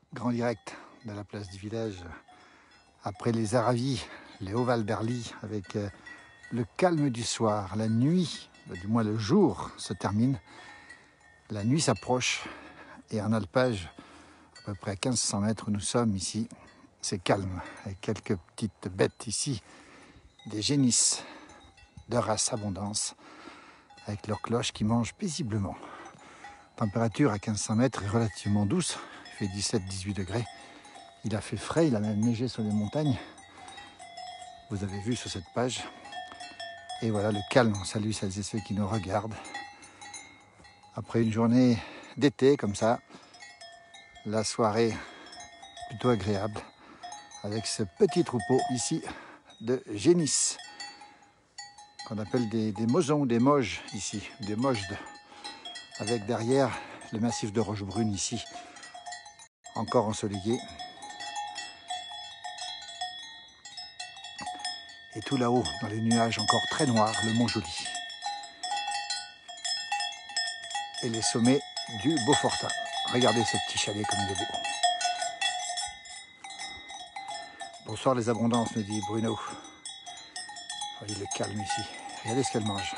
Grand direct de la place du village après les Aravis, les Hauts-Val d'Arly, avec le calme du soir. La nuit, du moins le jour, se termine. La nuit s'approche et en alpage, à peu près à 1500 mètres où nous sommes ici, c'est calme, avec quelques petites bêtes ici, des génisses de race abondance, avec leurs cloches qui mangent paisiblement. Température à 1500 mètres est relativement douce, il fait 17-18 degrés. Il a fait frais, il a même neigé sur les montagnes. Vous avez vu sur cette page. Et voilà le calme. On salue celles et ceux qui nous regardent. Après une journée d'été comme ça, la soirée plutôt agréable avec ce petit troupeau ici de génisses qu'on appelle des mosons, des moges ici, des mojdes, avec derrière le massif de Rochebrune ici, encore ensoleillé. Et tout là-haut, dans les nuages encore très noirs, le Mont Joli. Et les sommets du Beaufortin. Regardez ce petit chalet comme il est beau. Bonsoir les abondances, nous dit Bruno. Voyez le calme ici. Regardez ce qu'elle mange.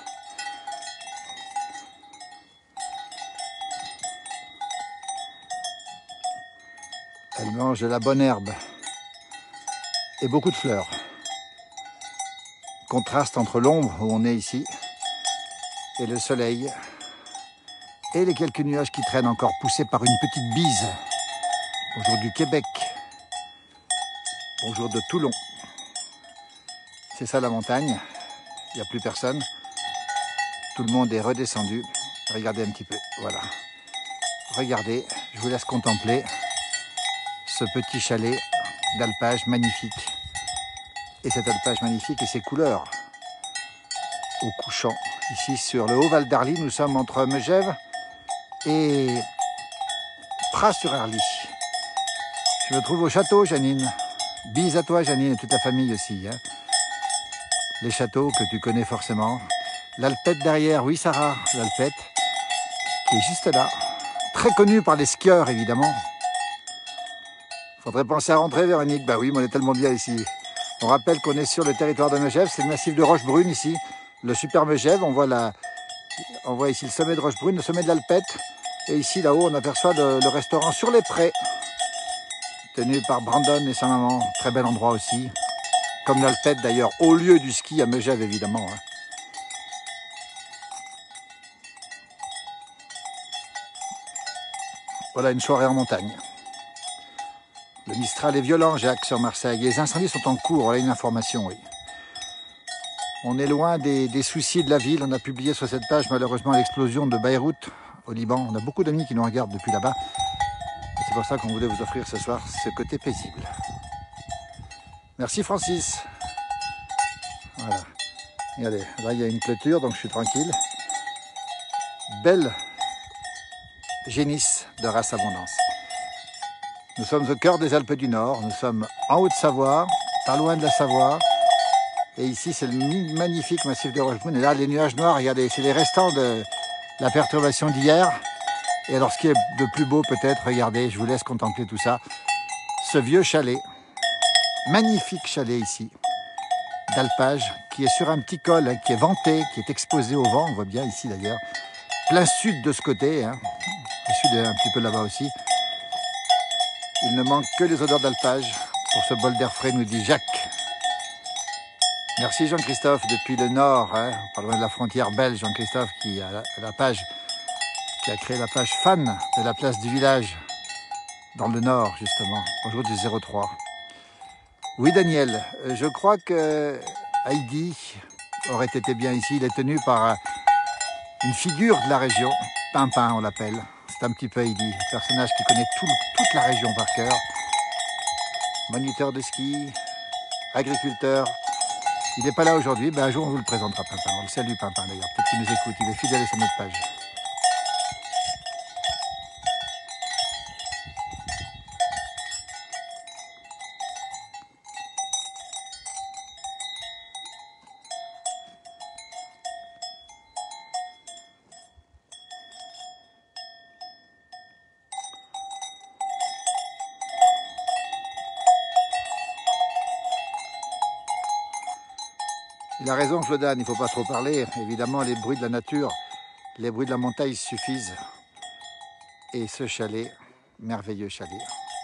Elle mange de la bonne herbe et beaucoup de fleurs. Contraste entre l'ombre où on est ici et le soleil et les quelques nuages qui traînent encore poussés par une petite bise. Bonjour du Québec. Bonjour de Toulon. C'est ça la montagne. Il n'y a plus personne. Tout le monde est redescendu. Regardez un petit peu. Voilà. Regardez, je vous laisse contempler ce petit chalet d'alpage magnifique. Et cet alpage magnifique et ses couleurs au couchant. Ici sur le Haut-Val d'Arly, nous sommes entre Megève et Pras-sur-Arly. Je me trouve au château, Janine. Bise à toi, Janine, et toute ta famille aussi. Hein. Les châteaux que tu connais forcément. L'Alpette derrière, oui Sarah, l'Alpette, qui est juste là. Très connue par les skieurs, évidemment. Faudrait penser à rentrer, Véronique. Bah oui, mais on est tellement bien ici. On rappelle qu'on est sur le territoire de Megève, c'est le massif de Rochebrune ici. Le super Megève, on voit ici le sommet de Rochebrune, le sommet de l'Alpette. Et ici, là-haut, on aperçoit le restaurant Sur les Prés, tenu par Brandon et sa maman. Très bel endroit aussi. Comme l'Alpette d'ailleurs, au lieu du ski à Megève, évidemment. Hein. Voilà une soirée en montagne. Le Mistral est violent, Jacques, sur Marseille. Les incendies sont en cours, voilà une information, oui. On est loin des soucis de la ville. On a publié sur cette page, malheureusement, l'explosion de Beyrouth, au Liban. On a beaucoup d'amis qui nous regardent depuis là-bas. C'est pour ça qu'on voulait vous offrir ce soir ce côté paisible. Merci, Francis. Voilà. Regardez, là, il y a une clôture, donc je suis tranquille. Belle génisse de race abondance. Nous sommes au cœur des Alpes du Nord, nous sommes en Haute-Savoie, pas loin de la Savoie. Et ici, c'est le magnifique massif de Rochebrune. Et là, les nuages noirs, regardez, c'est les restants de la perturbation d'hier. Et alors, ce qui est de plus beau peut-être, regardez, je vous laisse contempler tout ça. Ce vieux chalet, magnifique chalet ici, d'alpage, qui est sur un petit col, hein, qui est vanté, qui est exposé au vent, on voit bien ici d'ailleurs. Plein sud de ce côté, hein. Le sud est un petit peu là-bas aussi. Il ne manque que les odeurs d'alpage pour ce bol d'air frais, nous dit Jacques. Merci Jean-Christophe depuis le nord, hein, pas loin de la frontière belge, Jean-Christophe qui a la page, qui a créé la page fan de la place du village, dans le nord justement, bonjour du 03. Oui Daniel, je crois que Heidi aurait été bien ici, il est tenu par une figure de la région, Pimpin on l'appelle, c'est un petit peu Heidi, personnage qui connaît toute la région par cœur, moniteur de ski, agriculteur. Il n'est pas là aujourd'hui, ben un jour on vous le présentera, Pimpin. On le salue, Pimpin d'ailleurs, peut-être qu'il nous écoute, il est fidèle sur notre page. Il a raison, Flodan, il ne faut pas trop parler. Évidemment, les bruits de la nature, les bruits de la montagne suffisent. Et ce chalet, merveilleux chalet.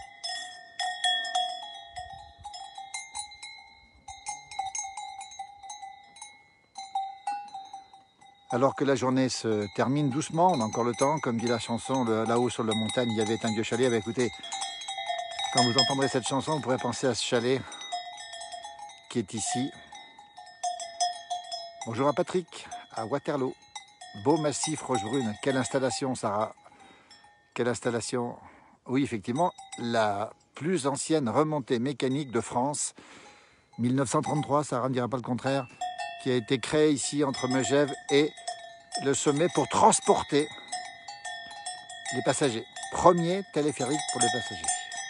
Alors que la journée se termine doucement, on a encore le temps, comme dit la chanson, là-haut sur la montagne, il y avait un vieux chalet. Écoutez, quand vous entendrez cette chanson, vous pourrez penser à ce chalet qui est ici. Bonjour à Patrick, à Waterloo. Beau massif Rochebrune. Quelle installation, Sarah. Quelle installation. Oui, effectivement, la plus ancienne remontée mécanique de France. 1933, Sarah ne dira pas le contraire. Qui a été créée ici entre Megève et le sommet pour transporter les passagers. Premier téléphérique pour les passagers.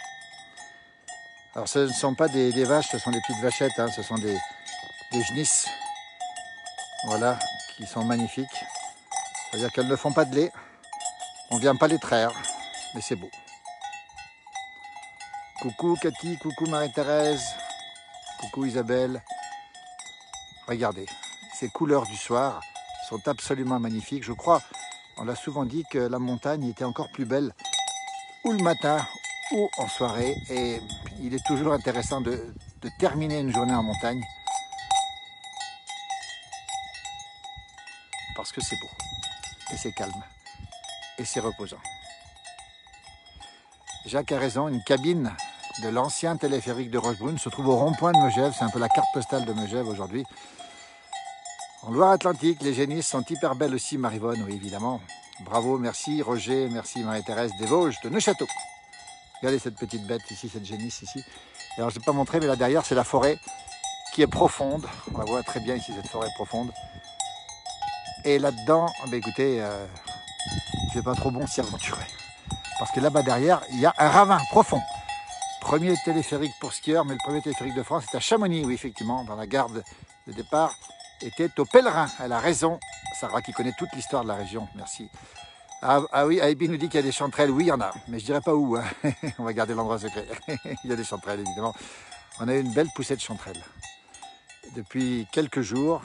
Alors ce ne sont pas des vaches, ce sont des petites vachettes, hein, ce sont des genisses. Voilà, qui sont magnifiques. C'est-à-dire qu'elles ne font pas de lait. On ne vient pas les traire, mais c'est beau. Coucou Cathy, coucou Marie-Thérèse, coucou Isabelle. Regardez, ces couleurs du soir sont absolument magnifiques. Je crois, on l'a souvent dit, que la montagne était encore plus belle ou le matin ou en soirée. Et il est toujours intéressant de terminer une journée en montagne parce que c'est beau et c'est calme et c'est reposant. Jacques a raison, une cabine de l'ancien téléphérique de Rochebrune se trouve au rond-point de Megève. C'est un peu la carte postale de Megève aujourd'hui. En Loire-Atlantique, les génisses sont hyper belles aussi, Marivonne, oui, évidemment. Bravo, merci Roger, merci Marie-Thérèse des Vosges de Neuchâteau. Regardez cette petite bête ici, cette génisse ici. Et alors, je ne vais pas montrer, mais là derrière, c'est la forêt qui est profonde. On la voit très bien ici, cette forêt profonde. Et là-dedans, écoutez, c'est pas trop bon s'y aventurer. Parce que là-bas derrière, il y a un ravin profond. Premier téléphérique pour skieurs, mais le premier téléphérique de France, c'est à Chamonix, oui, effectivement, dans la gare de départ. Était au Pèlerin. Elle a raison. Sarah qui connaît toute l'histoire de la région. Merci. Ah oui, Aibi nous dit qu'il y a des chanterelles. Oui, il y en a. Mais je dirais pas où. Hein. On va garder l'endroit secret. Il y a des chanterelles, évidemment. On a eu une belle poussée de chanterelles. Depuis quelques jours.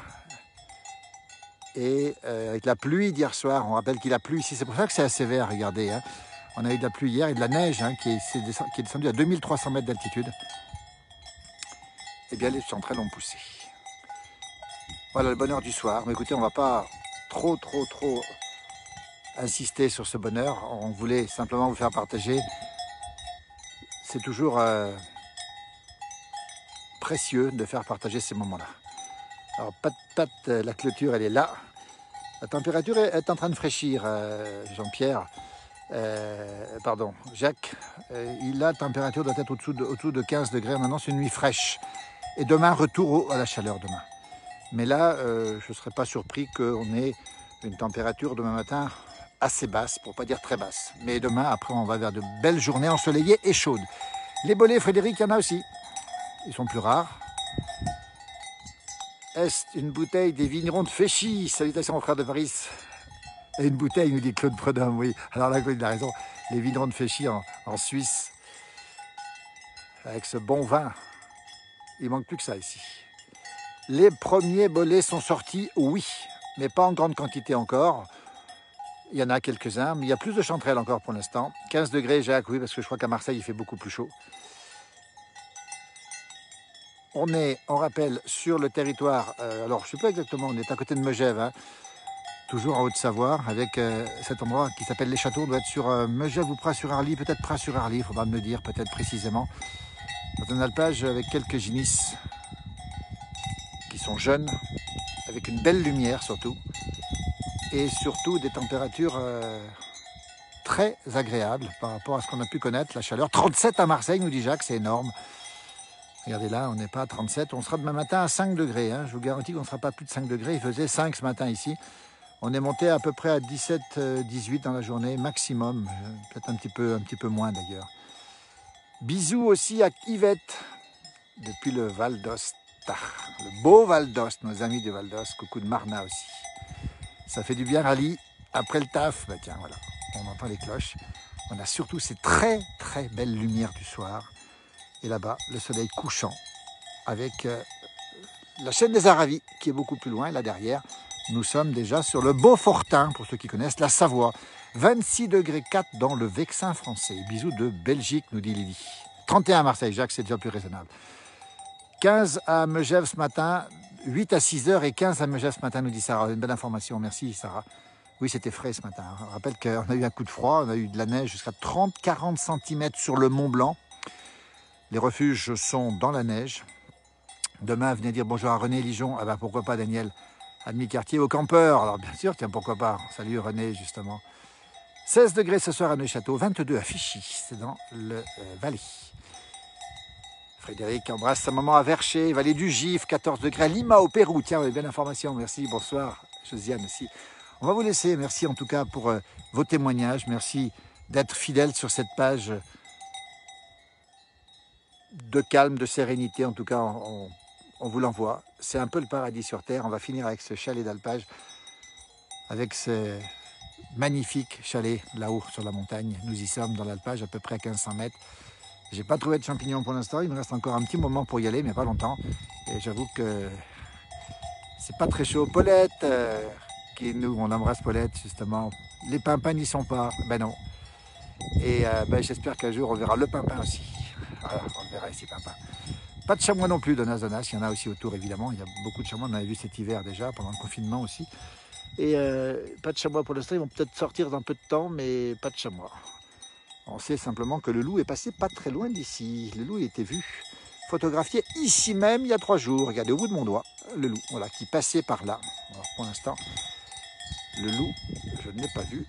Et avec la pluie d'hier soir, on rappelle qu'il a plu ici. C'est pour ça que c'est assez vert, regardez. Hein. On a eu de la pluie hier et de la neige hein, qui est descendue à 2300 mètres d'altitude. Eh bien, les chanterelles ont poussé. Voilà le bonheur du soir. Mais écoutez, on ne va pas trop insister sur ce bonheur. On voulait simplement vous faire partager. C'est toujours précieux de faire partager ces moments-là. Alors, pat, la clôture, elle est là. La température est en train de fraîchir, Jean-Pierre. Pardon, Jacques. La température doit être au-dessous de 15 degrés. Maintenant, c'est une nuit fraîche. Et demain, retour à la chaleur demain. Mais là, je ne serais pas surpris qu'on ait une température demain matin assez basse, pour ne pas dire très basse. Mais demain, après, on va vers de belles journées ensoleillées et chaudes. Les bolets, Frédéric, il y en a aussi. Ils sont plus rares. Est une bouteille des vignerons de Féchy. Salutations aux frères de Paris. Et une bouteille, nous dit Claude Prudhomme, oui. Alors là, il a raison. Les vignerons de Féchy en Suisse. Avec ce bon vin. Il manque plus que ça ici. Les premiers bolets sont sortis, oui, mais pas en grande quantité encore. Il y en a quelques-uns, mais il y a plus de chanterelles encore pour l'instant. 15 degrés, Jacques, oui, parce que je crois qu'à Marseille, il fait beaucoup plus chaud. On rappelle, sur le territoire, alors je ne sais pas exactement, on est à côté de Megève, hein, toujours en Haute-Savoie, avec cet endroit qui s'appelle Les Châteaux. On doit être sur Megève ou Pras-sur-Arly, peut-être Pras-sur-Arly, il faudra me le dire, peut-être précisément. Dans un alpage avec quelques génisses qui sont jeunes, avec une belle lumière surtout, et surtout des températures très agréables par rapport à ce qu'on a pu connaître, la chaleur. 37 à Marseille, nous dit Jacques, c'est énorme. Regardez là, on n'est pas à 37, on sera demain matin à 5 degrés. Hein. Je vous garantis qu'on ne sera pas plus de 5 degrés, il faisait 5 ce matin ici. On est monté à peu près à 17-18 dans la journée, maximum, peut-être un petit peu moins d'ailleurs. Bisous aussi à Yvette, depuis le Val d'Ost. Le beau Val d'Ost, nos amis du Val d'Ost, coucou de Marna aussi. Ça fait du bien, Rally. Après le taf, bah tiens, voilà, on entend les cloches. On a surtout ces très belles lumières du soir. Et là-bas, le soleil couchant avec la chaîne des Aravis qui est beaucoup plus loin, là derrière. Nous sommes déjà sur le Beaufortin, pour ceux qui connaissent la Savoie. 26 degrés 4 dans le Vexin français. Bisous de Belgique, nous dit Lily. 31 à Marseille, Jacques, c'est déjà plus raisonnable. 15 à Megève ce matin, 8 à 6h et 15 à Megève ce matin, nous dit Sarah. Une belle information, merci Sarah. Oui, c'était frais ce matin. On rappelle qu'on a eu un coup de froid, on a eu de la neige jusqu'à 30-40 cm sur le Mont Blanc. Les refuges sont dans la neige. Demain, venez dire bonjour à René Lijon. Ah ben pourquoi pas Daniel, à demi-quartier au campeur. Alors bien sûr, tiens, pourquoi pas. Salut René, justement. 16 degrés ce soir à Neuchâteau, 22 à Fichy, c'est dans le Valais. Frédéric embrasse sa maman à Vercher, Vallée du Gif, 14 degrés à Lima au Pérou. Tiens, vous avez bien l'information, merci, bonsoir. Josiane aussi. On va vous laisser, merci en tout cas pour vos témoignages, merci d'être fidèles sur cette page de calme, de sérénité, en tout cas on vous l'envoie. C'est un peu le paradis sur terre, on va finir avec ce chalet d'alpage, avec ce magnifique chalet là-haut sur la montagne. Nous y sommes dans l'alpage à peu près à 1500 mètres. J'ai pas trouvé de champignons pour l'instant, il me reste encore un petit moment pour y aller, mais pas longtemps. Et j'avoue que c'est pas très chaud. Paulette, on embrasse Paulette justement. Les pimpins n'y sont pas, ben non. Et j'espère qu'un jour on verra le pimpin aussi. Voilà, on le verra ici, pimpin. Pas de chamois non plus, Donas, il y en a aussi autour évidemment. Il y a beaucoup de chamois, on en avait vu cet hiver déjà, pendant le confinement aussi. Et pas de chamois pour l'instant, ils vont peut-être sortir dans peu de temps, mais pas de chamois. On sait simplement que le loup est passé pas très loin d'ici. Le loup a été vu, photographié ici même il y a 3 jours. Regardez au bout de mon doigt, le loup, voilà, qui passait par là. Alors pour l'instant, le loup, je ne l'ai pas vu.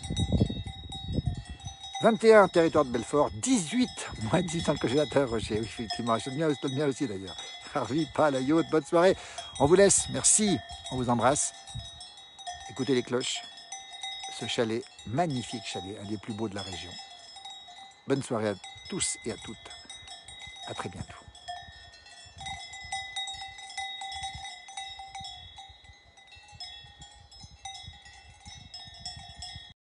21, territoire de Belfort, 18, moins 18 dans le congélateur, Roger, oui, effectivement, je le mien aussi d'ailleurs. Harvey, pas la yacht, bonne soirée. On vous laisse, merci, on vous embrasse. Écoutez les cloches, ce chalet, magnifique chalet, un des plus beaux de la région. Bonne soirée à tous et à toutes, à très bientôt.